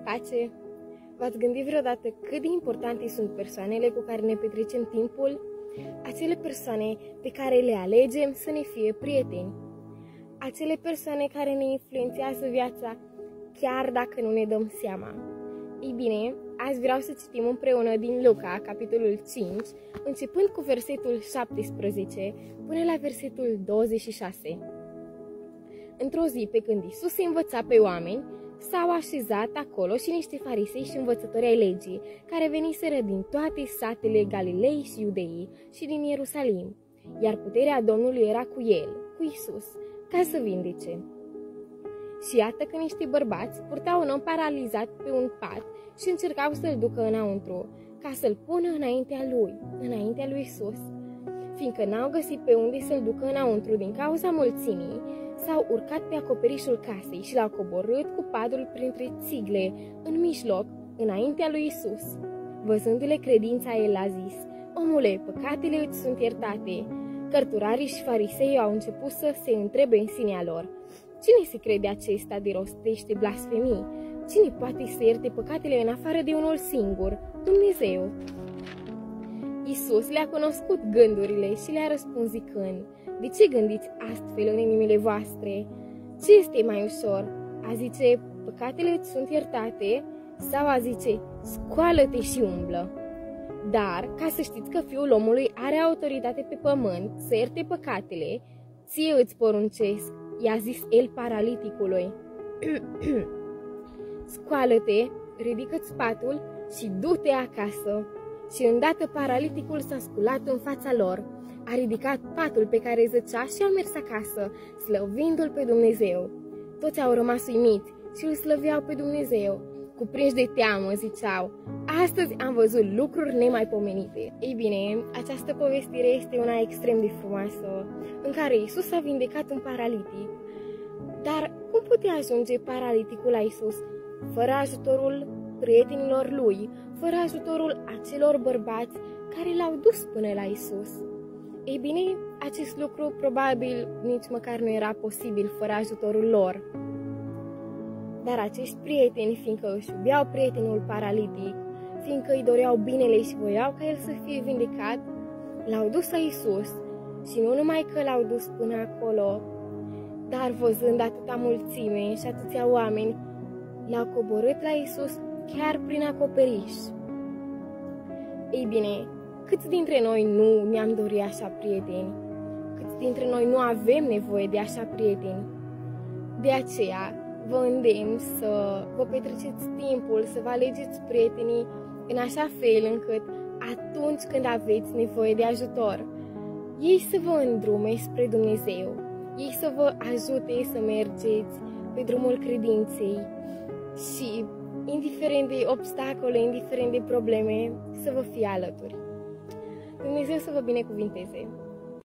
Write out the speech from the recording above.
Pace! V-ați gândit vreodată cât de importante sunt persoanele cu care ne petrecem timpul? Acele persoane pe care le alegem să ne fie prieteni. Acele persoane care ne influențează viața, chiar dacă nu ne dăm seama. Ei bine, azi vreau să citim împreună din Luca, capitolul 5, începând cu versetul 17 până la versetul 26. Într-o zi, pe când Iisus se învăța pe oameni, s-au așezat acolo și niște farisei și învățători ai legii, care veniseră din toate satele Galilei și Iudeii și din Ierusalim, iar puterea Domnului era cu el, cu Iisus, ca să vindece. Și iată că niște bărbați purtau un om paralizat pe un pat și încercau să-l ducă înăuntru, ca să-l pună înaintea lui Iisus. Fiindcă n-au găsit pe unde să-l ducă înăuntru din cauza mulțimii, s-au urcat pe acoperișul casei și l-au coborât cu padul printre țigle, în mijloc, înaintea lui Iisus. Văzându-le credința, el a zis: „Omule, păcatele îți sunt iertate.” Cărturarii și farisei au început să se întrebe în sinea lor: „Cine se crede acesta de rostește blasfemii? Cine poate să ierte păcatele în afară de unul singur, Dumnezeu?” Iisus le-a cunoscut gândurile și le-a răspuns zicând: „De ce gândiți astfel în inimile voastre? Ce este mai ușor? A zice: păcatele îți sunt iertate, sau a zice: scoală-te și umblă? Dar, ca să știți că Fiul omului are autoritate pe pământ să ierte păcatele, ție îți poruncesc,” i-a zis el paraliticului, „scoală-te, ridică-ți patul și du-te acasă.” Și îndată paraliticul s-a sculat în fața lor, a ridicat patul pe care zăcea și a mers acasă, slăvindu-l pe Dumnezeu. Toți au rămas uimiți și îl slăveau pe Dumnezeu. Cuprinși de teamă, ziceau: „Astăzi am văzut lucruri nemaipomenite.” Ei bine, această povestire este una extrem de frumoasă, în care Iisus a vindecat un paralitic. Dar cum putea ajunge paraliticul la Iisus fără ajutorul prietenilor lui, fără ajutorul acelor bărbați care l-au dus până la Iisus? Ei bine, acest lucru probabil nici măcar nu era posibil fără ajutorul lor. Dar acești prieteni, fiindcă își iubeau prietenul paralitic, fiindcă îi doreau binele și voiau ca el să fie vindecat, l-au dus la Iisus. Și nu numai că l-au dus până acolo, dar văzând atâta mulțime și atâția oameni, l-au coborât la Iisus chiar prin acoperiș. Ei bine, câți dintre noi nu ne-am dorit așa prieteni? Câți dintre noi nu avem nevoie de așa prieteni? De aceea vă îndemn să vă petreceți timpul, să vă alegeți prietenii în așa fel încât atunci când aveți nevoie de ajutor, ei să vă îndrume spre Dumnezeu, ei să vă ajute să mergeți pe drumul credinței și, indiferent de obstacole, indiferent de probleme, să vă fie alături. Dumnezeu să vă binecuvinteze!